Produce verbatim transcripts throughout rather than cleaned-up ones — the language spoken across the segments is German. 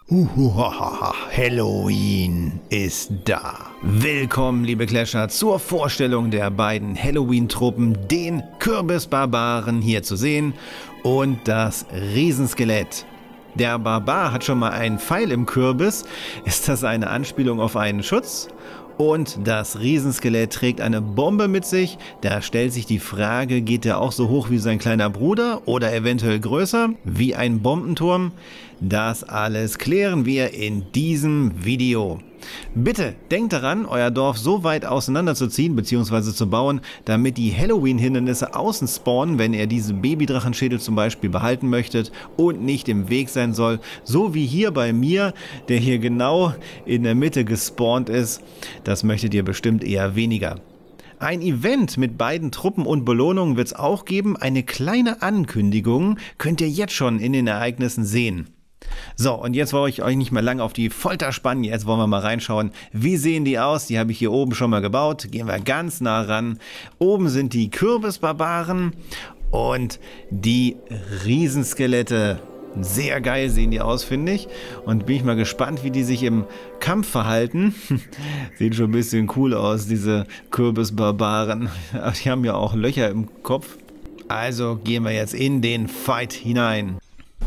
Uhuhaha, Halloween ist da. Willkommen, liebe Clasher, zur Vorstellung der beiden Halloween-Truppen, den Kürbisbarbaren hier zu sehen und das Riesenskelett. Der Barbar hat schon mal einen Pfeil im Kürbis. Ist das eine Anspielung auf einen Schutz? Und das Riesenskelett trägt eine Bombe mit sich. Da stellt sich die Frage, geht der auch so hoch wie sein kleiner Bruder oder eventuell größer, wie ein Bombenturm? Das alles klären wir in diesem Video. Bitte denkt daran, euer Dorf so weit auseinanderzuziehen bzw. zu bauen, damit die Halloween-Hindernisse außen spawnen, wenn ihr diese Babydrachenschädel zum Beispiel behalten möchtet und nicht im Weg sein soll. So wie hier bei mir, der hier genau in der Mitte gespawnt ist. Das möchtet ihr bestimmt eher weniger. Ein Event mit beiden Truppen und Belohnungen wird es auch geben. Eine kleine Ankündigung könnt ihr jetzt schon in den Ereignissen sehen. So, und jetzt wollte ich euch nicht mehr lange auf die Folter spannen. Jetzt wollen wir mal reinschauen, wie sehen die aus. Die habe ich hier oben schon mal gebaut. Gehen wir ganz nah ran. Oben sind die Kürbisbarbaren und die Riesenskelette. Sehr geil sehen die aus, finde ich. Und bin ich mal gespannt, wie die sich im Kampf verhalten. Sieht schon ein bisschen cool aus, diese Kürbisbarbaren. Die haben ja auch Löcher im Kopf. Also gehen wir jetzt in den Fight hinein.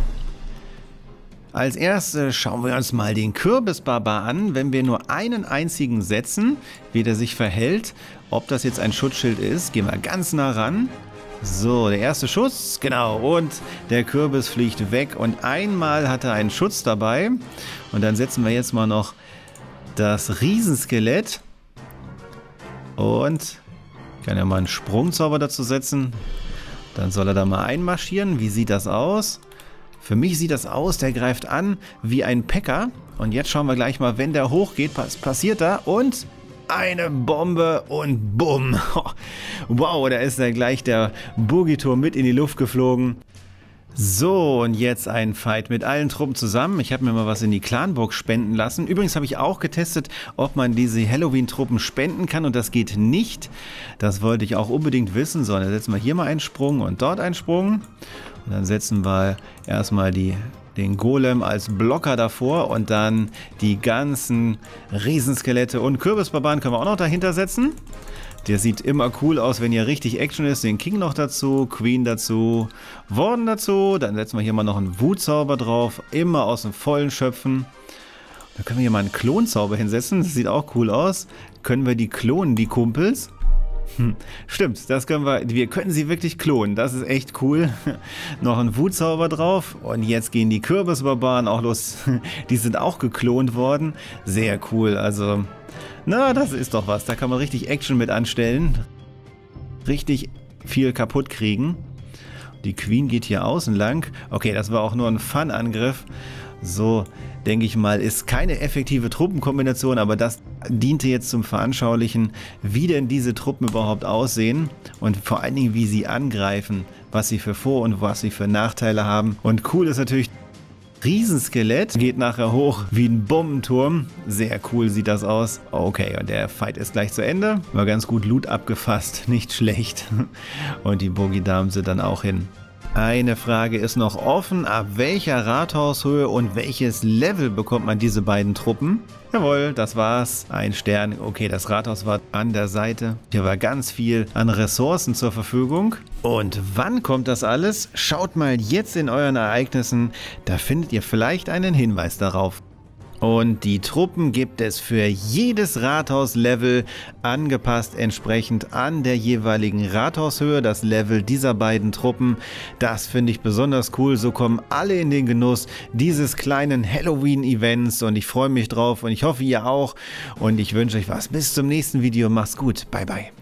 Als erstes schauen wir uns mal den Kürbisbarbar an. Wenn wir nur einen einzigen setzen, wie der sich verhält, ob das jetzt ein Schutzschild ist, gehen wir ganz nah ran. So, der erste Schuss, genau, und der Kürbis fliegt weg und einmal hat er einen Schutz dabei. Und dann setzen wir jetzt mal noch das Riesenskelett und ich kann ja mal einen Sprungzauber dazu setzen. Dann soll er da mal einmarschieren. Wie sieht das aus? Für mich sieht das aus, der greift an wie ein Päcker. Und jetzt schauen wir gleich mal, wenn der hochgeht, was passiert da? Und eine Bombe und bumm. Wow, da ist ja gleich der Boogie-Turm mit in die Luft geflogen. So, und jetzt ein Fight mit allen Truppen zusammen. Ich habe mir mal was in die Clanburg spenden lassen. Übrigens habe ich auch getestet, ob man diese Halloween-Truppen spenden kann und das geht nicht. Das wollte ich auch unbedingt wissen. So, dann setzen wir hier mal einen Sprung und dort einen Sprung. Und dann setzen wir erstmal die, den Golem als Blocker davor und dann die ganzen Riesenskelette und Kürbisbarbaren können wir auch noch dahinter setzen. Der sieht immer cool aus, wenn hier richtig Action ist. Den King noch dazu, Queen dazu, Warden dazu. Dann setzen wir hier mal noch einen Wutzauber drauf. Immer aus dem Vollen schöpfen. Da können wir hier mal einen Klonzauber hinsetzen. Das sieht auch cool aus. Können wir die klonen, die Kumpels? Hm, stimmt, das können wir. Wir können sie wirklich klonen. Das ist echt cool. Noch ein Wutzauber drauf. Und jetzt gehen die Kürbisbarbaren auch los. Die sind auch geklont worden. Sehr cool. Also, na, das ist doch was. Da kann man richtig Action mit anstellen. Richtig viel kaputt kriegen. Die Queen geht hier außen lang. Okay, das war auch nur ein Fun-Angriff. So, denke ich mal, ist keine effektive Truppenkombination, aber das diente jetzt zum Veranschaulichen, wie denn diese Truppen überhaupt aussehen und vor allen Dingen, wie sie angreifen, was sie für Vor- und was sie für Nachteile haben. Und cool ist natürlich, Riesenskelett geht nachher hoch wie ein Bombenturm. Sehr cool sieht das aus. Okay, und der Fight ist gleich zu Ende. War ganz gut Loot abgefasst, nicht schlecht. Und die Boogie-Damen sind dann auch hin. Eine Frage ist noch offen, ab welcher Rathaushöhe und welches Level bekommt man diese beiden Truppen? Jawohl, das war's. Ein Stern. Okay, das Rathaus war an der Seite. Hier war ganz viel an Ressourcen zur Verfügung. Und wann kommt das alles? Schaut mal jetzt in euren Ereignissen. Da findet ihr vielleicht einen Hinweis darauf. Und die Truppen gibt es für jedes Rathauslevel angepasst entsprechend an der jeweiligen Rathaushöhe, das Level dieser beiden Truppen. Das finde ich besonders cool. So kommen alle in den Genuss dieses kleinen Halloween-Events und ich freue mich drauf und ich hoffe ihr auch. Und ich wünsche euch was. Bis zum nächsten Video. Macht's gut. Bye, bye.